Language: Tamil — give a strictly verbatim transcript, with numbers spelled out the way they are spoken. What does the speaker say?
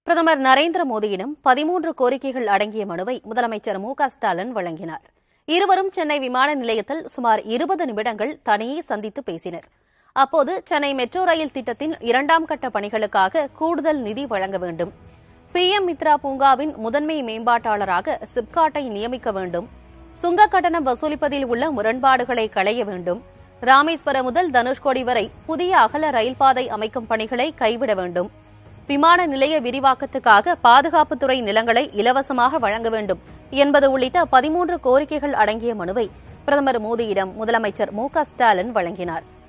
பிரதமர் நரேந்திர மோடியிடம் பதிமூன்று கோரிக்கைகள் அடங்கிய மனுவை முதலமைச்சர் மு க ஸ்டாலின் வழங்கினார். இருவரும் சென்னை விமான நிலையத்தில் சுமார் இருபது நிமிடங்கள் தனியே சந்தித்து பேசினர். அப்போது சென்னை மெட்ரோ ரயில் திட்டத்தின் இரண்டாம் கட்ட பணிகளுக்காக கூடுதல் நிதி வழங்க வேண்டும், பி எம் மித்ரா பூங்காவின் முதன்மை மேம்பாட்டாளராக சிப்காட்டை நியமிக்க வேண்டும், சுங்க கட்டணம் வசூலிப்பதில் உள்ள முரண்பாடுகளை களைய வேண்டும், ராமேஸ்வரம் முதல் தனுஷ்கோடி வரை புதிய அகல ரயில்பாதை அமைக்கும் பணிகளை கைவிட வேண்டும், விமான நிலைய விரிவாக்கத்துக்காக பாதுகாப்புத்துறை நிலங்களை இலவசமாக வழங்க வேண்டும் என்பது உள்ளிட்ட பதிமூன்று கோரிக்கைகள் அடங்கிய மனுவை பிரதமர் மோடியிடம் முதலமைச்சர் மு க ஸ்டாலின் வழங்கினார்.